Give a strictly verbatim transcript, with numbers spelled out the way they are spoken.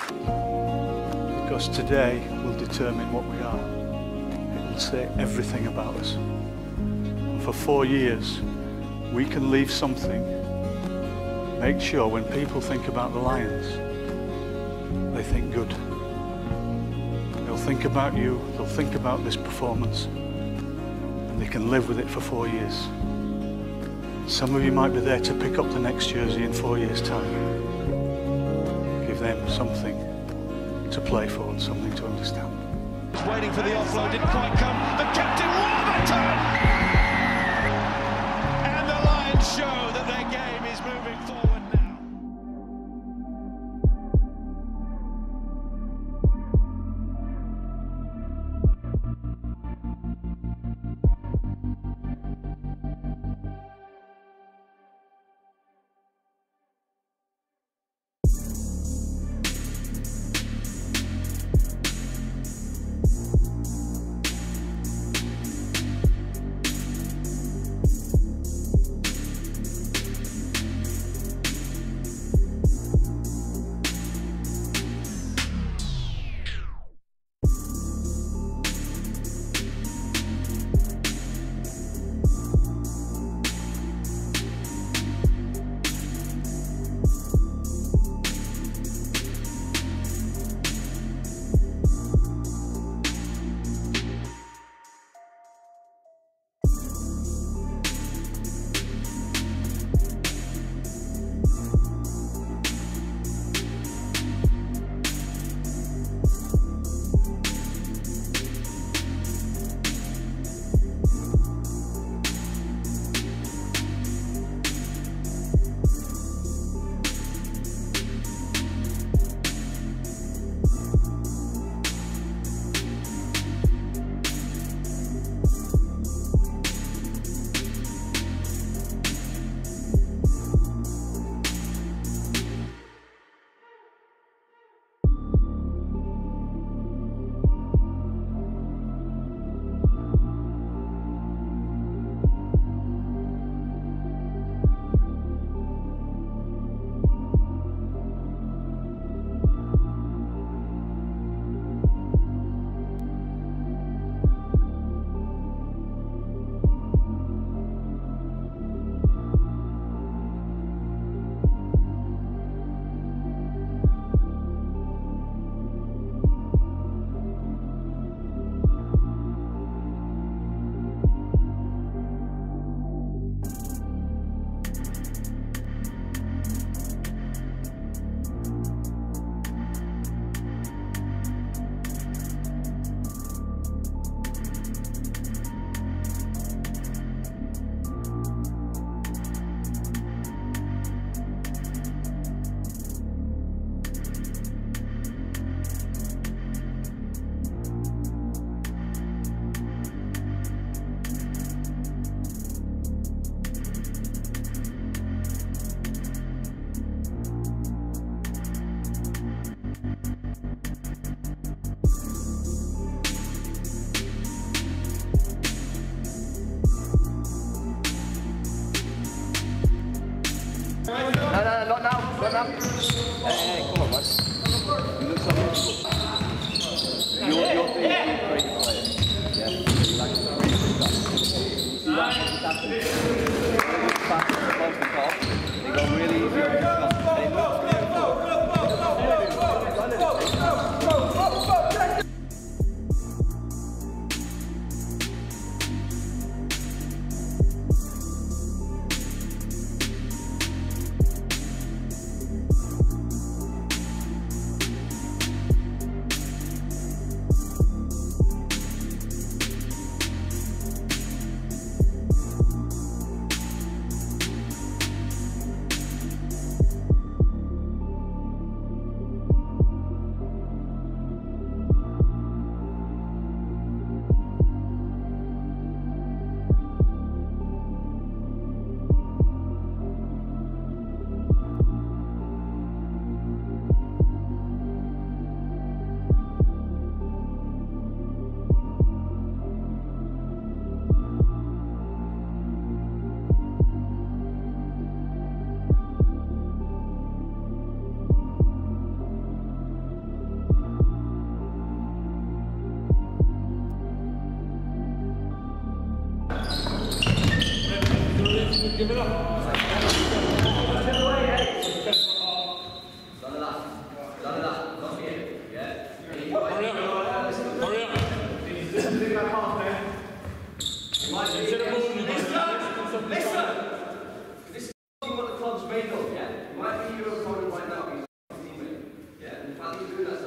Because today will determine what we are. It will say everything about us. And for four years, we can leave something. Make sure when people think about the Lions, they think good. They'll think about you, they'll think about this performance, and they can live with it for four years. Some of you might be there to pick up the next jersey in four years' time. Give them something to play for and something to understand. He's waiting for the offload, didn't quite come. The captain, Warburton! And the Lions show that their game is moving forward now. No, no, no, not now, not now. Hey, hey, come on, man. You look so beautiful. You're, you're being a great player. Yeah, you like a really good guy. You see that happening. Really fast off the top. They go really easy on the shot. And it looks beautiful. give it up. Hurry up. Hurry up. Instead of moving, Listen! This is what the club's made of, yeah? You might be your opponent right now, he's a teammate. Yeah? And the fact that you're doing that